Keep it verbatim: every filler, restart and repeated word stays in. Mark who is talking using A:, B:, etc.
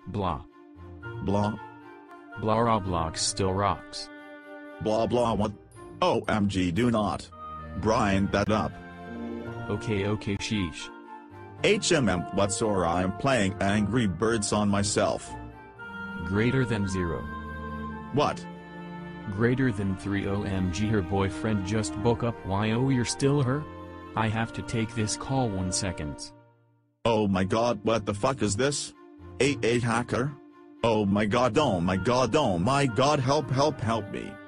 A: Blah.
B: Blah.
A: Blah Roblox still rocks.
B: Blah blah what? O M G do not. Brian that up.
A: Okay okay sheesh.
B: H M M what's or I'm playing Angry Birds on myself.
A: Greater than zero.
B: What?
A: Greater than three O M G her boyfriend just woke up. Why oh you're still her? I have to take this call one second.
B: Oh my god what the fuck is this? A A hacker? Oh my god oh my god oh my god help help help me.